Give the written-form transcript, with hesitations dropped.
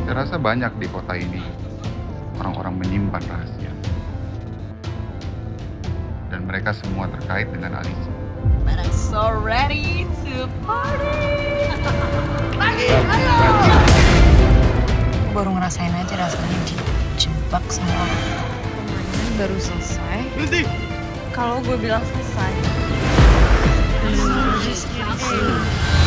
Saya rasa banyak di kota ini orang-orang menyimpan rahasia. Dan mereka semua terkait dengan Alicia. But I'm so ready to party. Lagi, ayo! Aku baru ngerasain aja rasanya dijebak sama orang. Permainan baru selesai. Berhenti! Kalau gue bilang selesai. Just kidding.